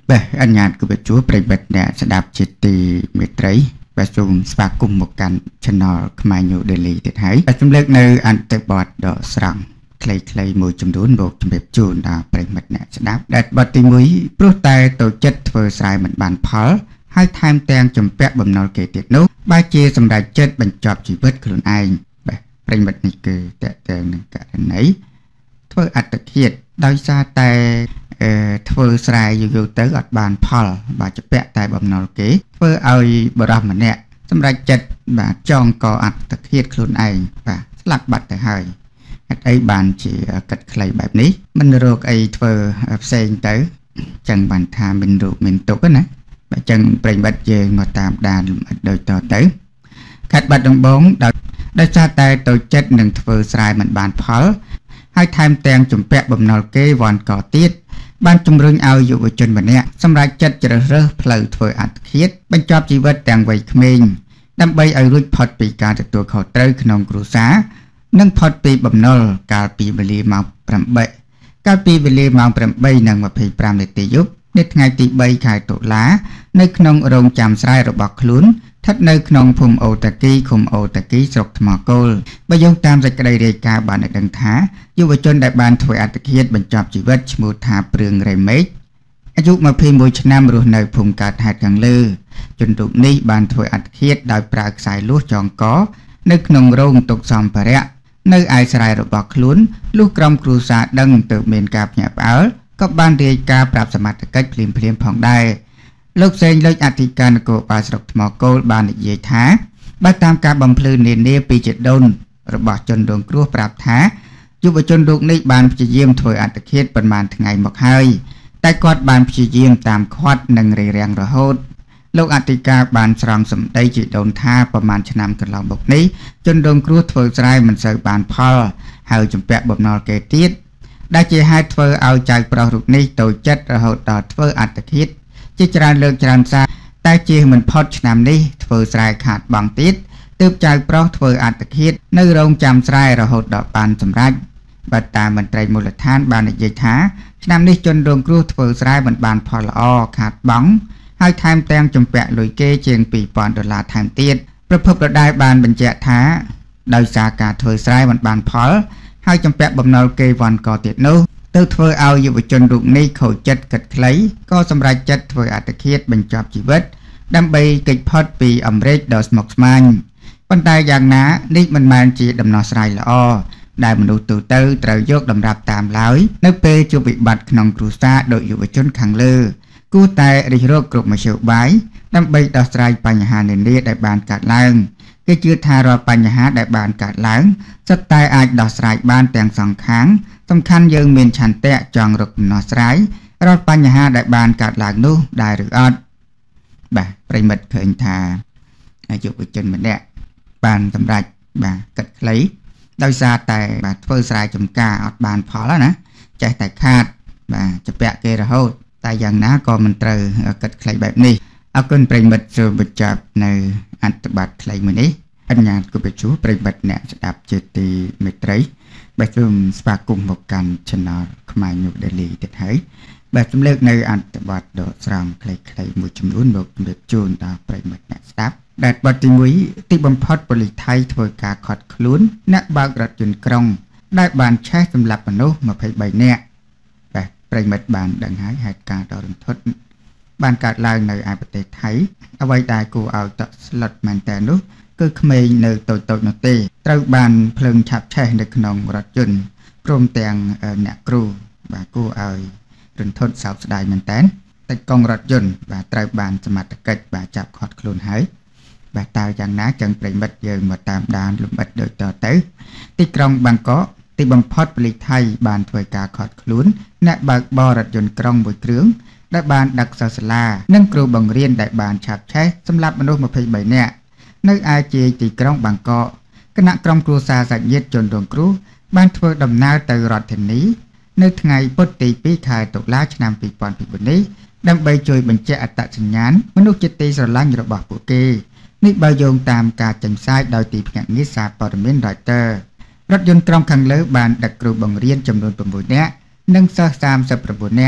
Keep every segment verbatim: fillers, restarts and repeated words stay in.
Beh, anh nhạt của bạch chúa bạch bạch nè sẽ đạp chết tì mệt trấy và dùng spa cùng một căn channel Khmer New Daily tiết hãy và chúng lệch nơi anh tự bọt đỏ sẵn clay clay mùi chùm đốn bộ chùm bếp chùn đà bạch bạch nè sẽ đạp đạt bọt tì mũi bố tay tổ chất vừa xài mình bàn phó hai tham tên chùm bẹp bầm nồi kể tiết nốt ba chia xâm đại chất bằng chọp chỉ vết khuôn anh bạch bạch này cứ tệ tệ nâng cả lần ấy thôi ạch thực hiện đôi xa tayធ្វើស្រែយូរទៅអត់បានផលបាទចពាក់តែបំណុលគេធ្វើឲ្យបរិសម្នាក់សម្រាប់ចិត្តបាទចងកអត្តឃាតខ្លួនឯងបាទស្លាប់បាត់ទៅហើយហេតុអីបានជាកាត់ខ្លីបែបនេះមិនរកអីធ្វើផ្សេងទៅចឹងបានថាមានរូបមានទុកណាបាទចឹងប្រិមិត្តយើងមកតាមដានលំអិតដូចតទៅខាត់បាត់ដំបងដោយដោយសារតែតូចចិត្តនឹងធ្វើស្រែមិនបានផលហើយថែមទាំងជំពាក់បំណុលគេវ៉ាន់កទៀតបានជំរុញឲ្យយុវជនម្នាក់សម្រាប់ចិត្តជ្រើសរើសផ្លូវធ្វើអត្តឃាតបញ្ចប់ជីវិតទាំងវ័យក្មេងដើម្បីឲ្យរួចផុតពីការទទួលខុសត្រូវក្នុងគ្រួសារនិងផុតពីបំណុលកាលពីវេលាម៉ោងប្រាំបីកាលពីវេលាម៉ោងប្រាំបីនិងម្ភៃប្រាំនាទីយប់នៅថ្ងៃទីបីខែតុលានៅក្នុងរោងចាំស្រែរបស់ខ្លួនស្ថិតនៅក្នុងភូមិអូតាគីឃុំអូតាគីស្រុកថ្មគោលបើយោងតាមសេចក្តីរាយការណ៍បានដឹងថាយុវជនដែលបានធ្វើអត្តឃាតបញ្ចប់ជីវិតឈ្មោះថាព្រឿងរ៉េមេកអាយុម្ភៃមួយឆ្នាំរស់នៅភូមិកើតហេតុខាងលើជនរូបនេះបានធ្វើអត្តឃាតដោយប្រើខ្សែលួសចងកនៅក្នុងរោងទុកសម្ភារៈនៅឯស្រែរបស់ខ្លួនលុះក្រុមគ្រួសារដឹងទើបមានការភ្ញាក់ផ្អើលក៏បានរាយការណ៍ប្រាប់សមត្ថកិច្ចភ្លាមភ្លាមផងដែរលោកសេងលេខអធិការនគរបាលស្រុកថ្មគោលបាននិយាយថាបើតាមការបំភ្លឺនានាពីជាដូនរបស់ជនរងគ្រោះប្រាប់ថាយុវជនរូបនេះបានព្យាយាមធ្វើអត្តឃាតប៉ុន្មានថ្ងៃមកហើយតែគាត់បានព្យាយាមតាមខាត់និងរារាំងរហូតលោកអធិការបានស្រង់សម្ដីជាដូនថាប្រមាណឆ្នាំកន្លងមកនេះជនរងគ្រោះធ្វើស្រែមិនសូវបានផលហើយជំពាក់បំណុលគេទៀតដែលជាហេតុធ្វើឲ្យចៅប្រុសរូបនេះតូចចិត្តរហូតដល់ធ្វើអត្តឃាតជាច្រើនលើកច្រើនសារតែជាមិនផុតឆ្នាំនេះធ្វើស្រែខាតបង់ទៀតទើបចៅប្រុសធ្វើអត្តឃាតនៅរោងចាំស្រែរហូតដល់បានសម្រេចបើតាមមន្ត្រីមូលដ្ឋានបាននិយាយថាឆ្នាំនេះជនរងគ្រោះធ្វើស្រែមិនបានផលល្អខាតបង់ហើយថែមទាំងជំពាក់លុយគេជាងពីរពាន់ដុល្លារថែមទៀតប្រភពរដាយបានបញ្ជាក់ថាដោយសារការធ្វើស្រែមិនបានផលហើយជំពាក់បំណុលគេវ៉ាន់កទៀតនោះទៅធ្វើឲ្យយុវជនរូបនេះខូចចិត្តកាត់ខ្លីក៏សម្រេចចិត្តធ្វើអត្តឃាតបញ្ចប់ជីវិតដើម្បីគេចផុតពីអំរែកដ៏ស្មុគស្មាញប៉ុន្តែយ៉ាងណានេះមិនមែនជាដំណោះស្រាយល្អដែលមនុស្សទូទៅត្រូវយកតម្រាប់តាមឡើយនៅពេលជួបវិបត្តិក្នុងគ្រួសារដោយយុវជនខាងលើគួរតែរិះរកគ្រប់មធ្យោបាយដើម្បីដោះស្រាយបញ្ហានានាដែលបានកើតឡើងគេជឿថារាល់បញ្ហាដែលបានកើតឡើងសុទ្ធតែអាចដោះស្រាយបានទាំងសងខាងសំខាន់យើងមានឆន្ទៈចង់រកដំណោះស្រាយរាល់បញ្ហាដែលបានកើតឡើងនោះដែរឬអត់បាទប្រិមិត្តឃើញថាយុវជនម្នាក់បានសម្រេចបាទកាត់ខ្លីដោយសារតែបាទធ្វើស្រែចម្ការអត់បានផលណាចេះតែខាតបាទជពាក់គេរហូតតែយ៉ាងណាក៏មិនត្រូវកាត់ខ្លីបែបនេះអរគុណប្រិមិត្តចូលបញ្ចប់នៅអត្ថបទខ្លីមួយនេះអញ្ញាតគូបជួប្រិមិត្តអ្នកស្ដាប់ជាទីមេត្រីបាទសូមស្វាគមន៍មកកាន់ Channel Khmer New Daily ទៀតហើយបាទជំរាបនៅអត្ថបទដ៏ស្រង់ខ្លីៗមួយចំនួនមកជម្រាបជូនដល់ប្រិមិត្តអ្នកស្ដាប់ដែលបទទីមួយទីបំផុតប៉ូលីសថៃធ្វើការខាត់ខ្លួនអ្នកបើករថយន្តក្រុងដែលបានឆេះសម្លាប់មនុស្សម្ភៃបីនាក់បាទប្រិមិត្តបានដឹងហើយហេតុការណ៍ដ៏រន្ធត់បានកើតឡើងនៅឯប្រទេសថៃអ្វីដែលគួរឲ្យតក់ស្លុតមែនតើនោះគឺក្មេងនៅតូចតូចនោះទេត្រូវបានភ្លើងឆាប់ឆេះនៅក្នុងរថយន្តព្រមទាំងអ្នកគ្រូបាទគួរឲ្យរន្ធត់សោកស្ដាយមែនតើតែកង់រថយន្តបាទត្រូវបានសមត្ថកិច្ចបាទចាប់ឃាត់ខ្លួនហើយបាទតើយ៉ាងណាចឹងប្រិមិត្តយើងមកតាមដានលំអិតដូចតទៅទីក្រុងបាងកកទីបំផុតប៉ូលីសថៃបានធ្វើការឃាត់ខ្លួនអ្នកបើកបររថយន្តក្រុងមួយគ្រឿងដែលបានដឹកសិស្សសាលានិងគ្រូបង្រៀនដែលបានឆាប់ឆេះសម្លាប់មនុស្សម្ភៃបីនាក់នៅឯជាទីក្រុងបាងកកគណៈក្រុមគ្រួសារសាច់ញាតិជនរងគ្រោះបានធ្វើដំណើរទៅរដ្ឋធានីនៅថ្ងៃពុធទីពីរខែតុលាឆ្នាំពីរពាន់ពីរនេះដើម្បីជួយបញ្ជាក់អត្តសញ្ញាណមនុស្សជាទីស្រឡាញ់របស់ពួកគេនេះបើយោងតាមការចេញផ្សាយដោយទីភ្នាក់ងារសារព័ត៌មាន Reuters រថយន្តក្រុងខាងលើបានដឹកគ្រូបង្រៀនចំនួនប្រាំមួយនាក់និងសិស្សសាមសិបប្រាំបួននាក់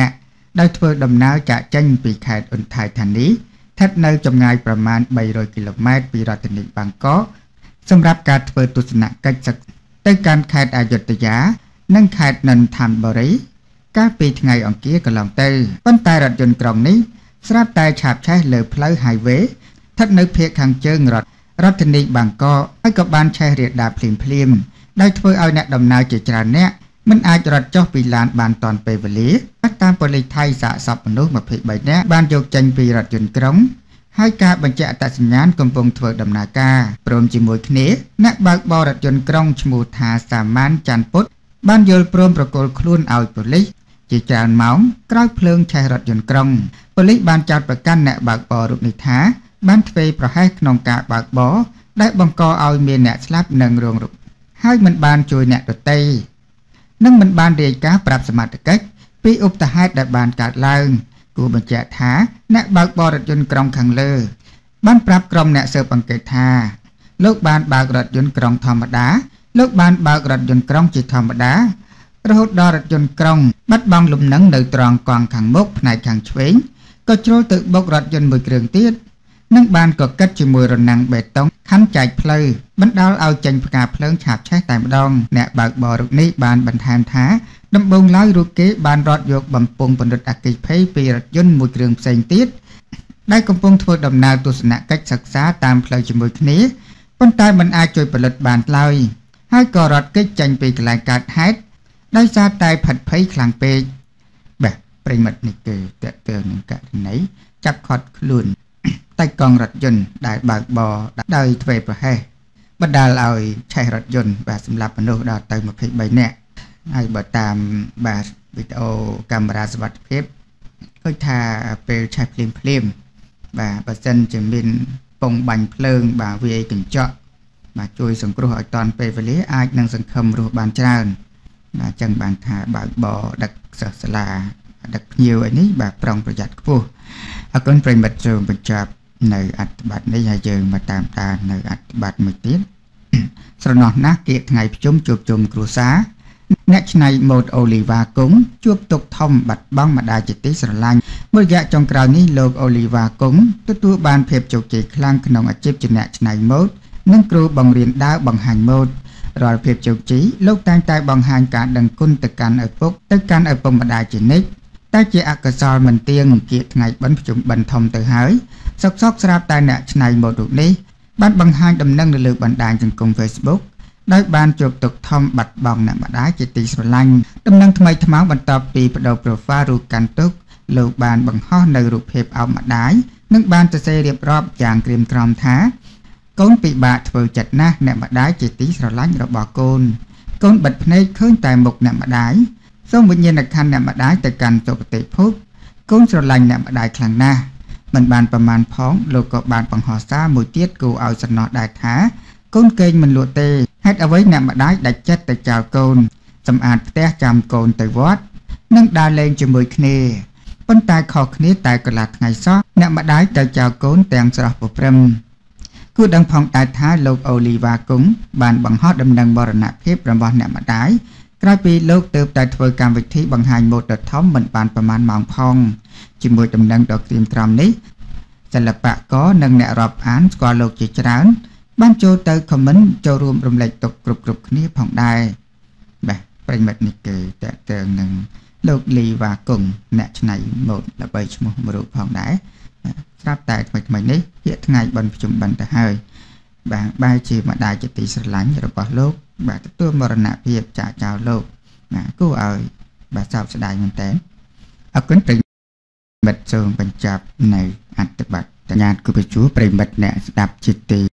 ដោយធ្វើដំណើរចាកចេញពីខេត្តឧត្តរធានីស្ថិតនៅចម្ងាយប្រមាណបីរយគីឡូម៉ែត្រពីរដ្ឋធានីបាងកកសម្រាប់ការធ្វើទស្សនកិច្ចទៅកាន់ខេត្តអយុធយានិងខេត្តនន្ទបុរីកាលពីថ្ងៃអង្គារកន្លងទៅប៉ុន្តែរថយន្តក្រុងនេះស្រាប់តែឆាបឆេះលើផ្លូវ highway ស្ថិតនៅភាគខាងជើងរដ្ឋរដ្ឋធានីបាងកកហើយក៏បានឆេះរាលដាលភ្លាមភ្លាមដោយធ្វើឲ្យអ្នកដំណើរជាច្រើនអ្នកមិនអាចរត់ចុះពីឡានបានទាន់ពេលវេលាតាមប៉ូលីសថៃសាកសពមនុស្សម្ភៃបីនាក់បានយកចេញពីរថយន្តក្រុងហើយការបញ្ជាក់អត្តសញ្ញាណកំពុងធ្វើដំណើរការព្រមជាមួយគ្នាអ្នកបើកបររថយន្តក្រុងឈ្មោះថាសាម៉ានច័ន្ទពុតបានយល់ព្រមប្រគល់ខ្លួនឲ្យប៉ូលីសជាច្រើនម៉ោងក្រោយភ្លើងឆេះរថយន្តក្រុងប៉ូលីសបានចោទប្រកាន់អ្នកបើកបររូបនេះថាបានធ្វើប្រហែសក្នុងការបើកបរដែលបង្កឲ្យមានអ្នកស្លាប់និងរងរបួសហើយមិនបានជួយអ្នកដទៃនិងមិនបានរាយការណ៍ប្រាប់សមត្ថកិច្ចពីឧបទ្ទហេតុដែលបានកើតឡើងគួរបញ្ជាក់ថាអ្នកបើកបររថយន្តក្រុងខាងលើបានប្រាប់ក្រុមអ្នកស៊ើបអង្កេតថាលោកបានបើករថយន្តក្រុងធម្មតាលោកបានបើករថយន្តក្រុងជាធម្មតារហូតដល់រថយន្តក្រុងបាត់បង់លំនឹងនៅត្រង់កង់ខាងមុខផ្នែកខាងឆ្វេងក៏ជ្រុលទៅបុករថយន្តមួយគ្រឿងទៀតនិងបានកកិតជាមួយរនាំងបេតុងខណ្ឌចែកផ្លូវបណ្ដាលឲ្យចេញផ្កាភ្លើងឆាបឆេះតែម្ដងអ្នកបើកបររូបនេះបានបន្ថែមថាដំបូងឡើយរូបគេបានរត់យកបំពង់ពន្លត់អគ្គិភ័យពីរថយន្តមួយគ្រឿងផ្សេងទៀតដែលកំពុងធ្វើដំណើរទស្សនកិច្ចសិក្សាតាមផ្លូវជាមួយគ្នាប៉ុន្តែមិនអាចជួយផលិតបានឡើយហើយក៏រត់គេចចេញពីកន្លែងកើតហេតុដោយសារតែផិតភ័យខ្លាំងពេកបាទប្រិមិត្តនេះគឺតើតើនឹងករណីចាប់ខត់ខ្លួនតែកង់រថយន្តដែលបើកបរដោយធ្វើប្រហែសបណ្ដាលឲ្យឆេះរថយន្តបាទសម្រាប់មនុស្សដល់ទៅម្ភៃបីនាក់ហើយបើតាមបាទវីដេអូកាមេរ៉ាសុវត្ថិភាពឃើញថាពេលឆេះភ្លាមភ្លាមបាទបើសិនជាមានពងបាញ់ភ្លើងបាទវាយកញ្ចក់បាទជួយសង្គ្រោះឲ្យតាន់ពេលវេលាអាចនឹងសង្ឃឹមរស់បានច្រើនបាទអញ្ចឹងបានថាបើកបរដឹកសិស្សសាលាដឹកភ្ញៀវអីនេះបាទប្រុងប្រយ័ត្នខ្ពស់អរគុណប្រិមិត្តចូលបញ្ចប់នៅអត្ថបទនេះហើយយើងមកតាមដាននៅអត្ថបទមួយទៀតស្រណោះណាស់គៀកថ្ងៃប្រជុំជួបជុំគ្រួសារអ្នកច្នៃម៉ូដអូលីវ៉ាគង់ជួបទុកធំបាត់បង់ម្ដាយជាទីស្រឡាញ់មួយរយៈចុងក្រោយនេះលោកអូលីវ៉ាគង់ទទួលបានភាពជោគជ័យខ្លាំងក្នុងអាជីពជាអ្នកច្នៃម៉ូដនិងគ្រូបង្រៀនដើរបង្ហាញម៉ូដរាល់ភាពជោគជ័យលោកតែងតែបង្ហាញការដឹងគុណទៅកាន់ឪពុកទៅកាន់ឪពុកម្ដាយជានិច្ចតែជាអកុសលមិនទៀងគៀកថ្ងៃបិណ្ឌប្រជុំបិណ្ឌធំទៅហើយសុកសុកស្រាប់តែអ្នកច្នៃម៉ូដរូបនេះបានបង្ហាញដំណឹងនៅលើបណ្ដាញសង្គម Facebook ដោយបានជួបទុកធំបាត់បង់អ្នកម្ដាយជាទីស្រឡាញ់ដំណឹងថ្មីថ្មោងបន្ទាប់ពីបដូរ profile រូបកាន់ទុកលោកបានបង្ហោះនៅរូបភាពអោបម្ដាយនិងបានសរសេររៀបរាប់យ៉ាងក្រៀមក្រំថាកូនពិបាកធ្វើចិត្តណាស់អ្នកម្ដាយជាទីស្រឡាញ់របស់កូនកូនបិទភ្នែកឃើញតែមុខអ្នកម្ដាយសូមវិញ្ញាណក្ខន្ធអ្នកម្ដាយទៅកាន់សុគតិភពកូនស្រឡាញ់អ្នកម្ដាយខ្លាំងណាស់មិនបានប្រមាណផងលោកក៏បានបង្ហោះសារមួយទៀតគូឲ្យសំណោះដែរថាកូនកេងមិនលក់ទេហេតុអ្វីអ្នកម្ដាយដាច់ចិត្តទៅចោលកូនសម្អាតផ្ទះចាំកូនទៅវត្តនិងដើរលេងជាមួយគ្នាប៉ុន្តែខុសគ្នាតែកន្លះថ្ងៃសោះអ្នកម្ដាយទៅចោលកូនទាំងស្រស់ប្រព្រឹមគួរដឹងផងដែរថាលោកអូលីវ៉ាគង់បានបង្ហោះដំណឹងមរណភាពរបស់អ្នកម្ដាយក្រោយពីលោកទើបតែធ្វើកម្មវិធីបង្ហាញម៉ូដដ៏ធំមិនបានប្រមាណម៉ោងផងជាមួយដំណឹងដ៏ក្រៀមក្រំនេះសិល្បករនិងអ្នករាប់អានស្គាល់លោកជាច្រើនបានចូលទៅខមមិនចូលរួមរំលែកទុក្ខគ្រប់គ្រប់គ្នាផងដែរបាទប្រិមិត្តនេះគឺតើតើនឹងលោកលីវ៉ាគង់អ្នកច្នៃម៉ូដល្បីឈ្មោះមួយរូបផងដែរស្រាប់តែថ្មីថ្មីនេះជាថ្ងៃបិណ្ឌប្រជុំបិណ្ឌទៅហើយបាទបែរជាម្ដាយជាទីស្រឡាញ់របស់លោកបាទទទួលមរណភាពចាក់ចោលលោកណាគួរឲ្យបាទសោកស្ដាយមែនតើអរគុណប្រិមិត្តសូមបញ្ចប់នៅអត្ថបទញ្ញាតគូបជួប្រិមិត្តអ្នកស្ដាប់ជាទី